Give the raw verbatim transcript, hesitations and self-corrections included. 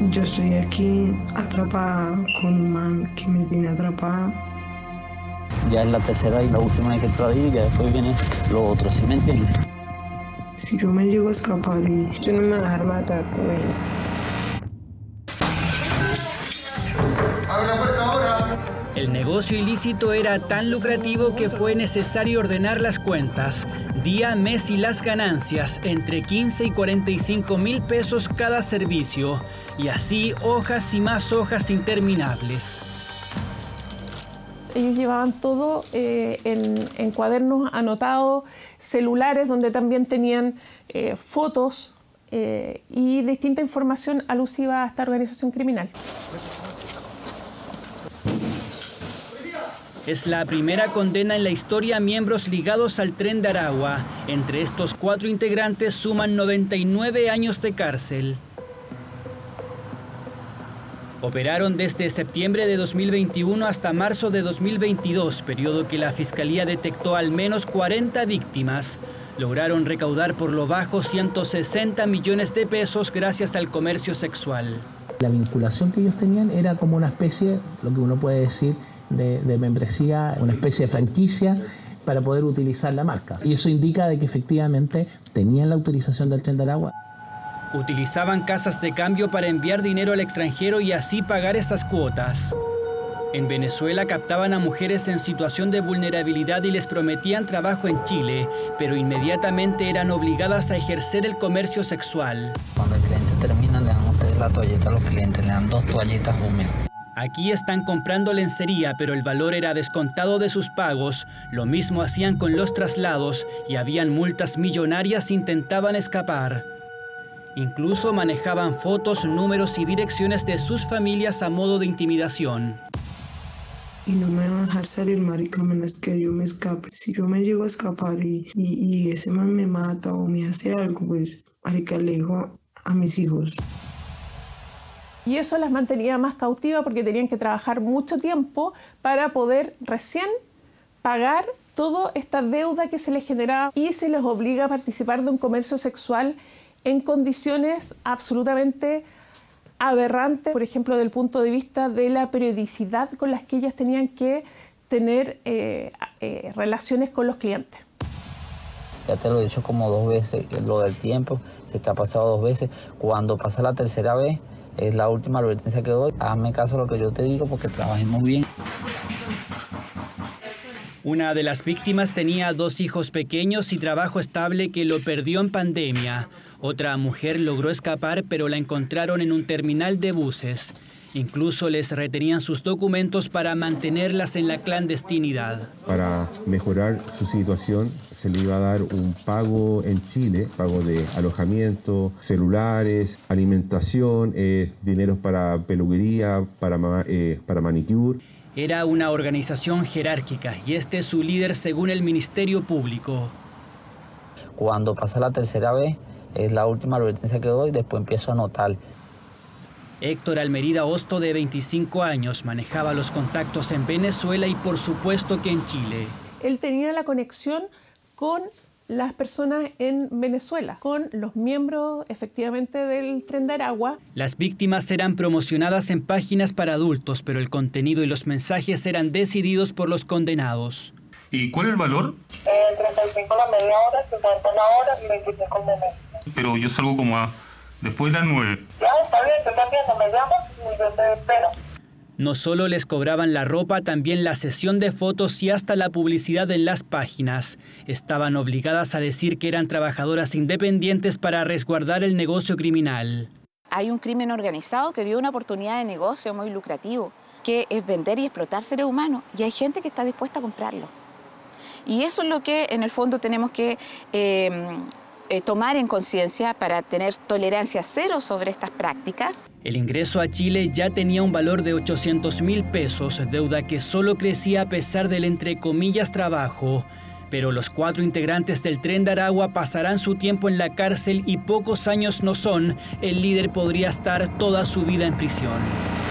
Yo estoy aquí atrapada con un man que me tiene atrapada. Ya es la tercera y la última vez que entro ahí, ya después viene lo otro, ¿sí me entiendes? Si yo me llego a escapar y usted no me va a dejar matar, pues... ¡Abre la puerta ahora! El negocio ilícito era tan lucrativo que fue necesario ordenar las cuentas, día, mes y las ganancias, entre quince y cuarenta y cinco mil pesos cada servicio, y así hojas y más hojas interminables. Ellos llevaban todo eh, en, en cuadernos anotados, celulares donde también tenían eh, fotos eh, y distinta información alusiva a esta organización criminal. Es la primera condena en la historia a miembros ligados al Tren de Aragua. Entre estos cuatro integrantes suman noventa y nueve años de cárcel. Operaron desde septiembre de dos mil veintiuno hasta marzo de dos mil veintidós, periodo que la Fiscalía detectó al menos cuarenta víctimas. Lograron recaudar por lo bajo ciento sesenta millones de pesos gracias al comercio sexual. La vinculación que ellos tenían era como una especie, lo que uno puede decir, de, de membresía, una especie de franquicia para poder utilizar la marca. Y eso indica de que efectivamente tenían la autorización del Tren de Aragua. Utilizaban casas de cambio para enviar dinero al extranjero y así pagar estas cuotas. En Venezuela captaban a mujeres en situación de vulnerabilidad y les prometían trabajo en Chile, pero inmediatamente eran obligadas a ejercer el comercio sexual. Cuando el cliente termina, le dan a ustedes la toalleta a los clientes, le dan dos toallitas húmedas. Aquí están comprando lencería, pero el valor era descontado de sus pagos. Lo mismo hacían con los traslados y habían multas millonarias si intentaban escapar. Incluso manejaban fotos, números y direcciones de sus familias a modo de intimidación. Y no me van a dejar salir, marica, menos que yo me escape. Si yo me llego a escapar y, y, y ese man me mata o me hace algo, pues, marica, le digo a mis hijos. Y eso las mantenía más cautivas porque tenían que trabajar mucho tiempo para poder recién pagar toda esta deuda que se les generaba y se les obliga a participar de un comercio sexual en condiciones absolutamente aberrantes, por ejemplo, desde el punto de vista de la periodicidad con las que ellas tenían que tener eh, eh, relaciones con los clientes. Ya te lo he dicho como dos veces, lo del tiempo, se te ha pasado dos veces. Cuando pasa la tercera vez, es la última advertencia que doy. Hazme caso a lo que yo te digo porque trabajemos bien. Una de las víctimas tenía dos hijos pequeños y trabajo estable que lo perdió en pandemia. Otra mujer logró escapar, pero la encontraron en un terminal de buses. Incluso les retenían sus documentos para mantenerlas en la clandestinidad. Para mejorar su situación, se le iba a dar un pago en Chile, pago de alojamiento, celulares, alimentación, eh, dineros para peluquería, para, eh, para manicure. Era una organización jerárquica y este es su líder según el Ministerio Público. Cuando pasa la tercera vez, es la última advertencia que doy, después empiezo a anotar. Héctor Almerida Hosto, de veinticinco años, manejaba los contactos en Venezuela y por supuesto que en Chile. Él tenía la conexión con las personas en Venezuela, con los miembros efectivamente del Tren de Aragua. Las víctimas eran promocionadas en páginas para adultos, pero el contenido y los mensajes eran decididos por los condenados. ¿Y cuál es el valor? Eh, treinta y cinco la media hora, cincuenta la hora y veinticinco el mes. Pero yo salgo como a después de las nueve. Ya, está bien, tú también, no me llamas y yo te espero. No solo les cobraban la ropa, también la sesión de fotos y hasta la publicidad en las páginas. Estaban obligadas a decir que eran trabajadoras independientes para resguardar el negocio criminal. Hay un crimen organizado que vio una oportunidad de negocio muy lucrativo, que es vender y explotar seres humanos, y hay gente que está dispuesta a comprarlo. Y eso es lo que en el fondo tenemos que eh, eh, tomar en conciencia para tener tolerancia cero sobre estas prácticas. El ingreso a Chile ya tenía un valor de ochocientos mil pesos, deuda que solo crecía a pesar del entre comillas trabajo. Pero los cuatro integrantes del Tren de Aragua pasarán su tiempo en la cárcel y pocos años no son. El líder podría estar toda su vida en prisión.